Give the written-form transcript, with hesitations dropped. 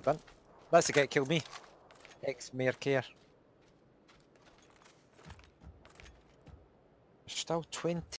I didn't. That's the guy that killed me. Ex-Mayor Care. There's still 20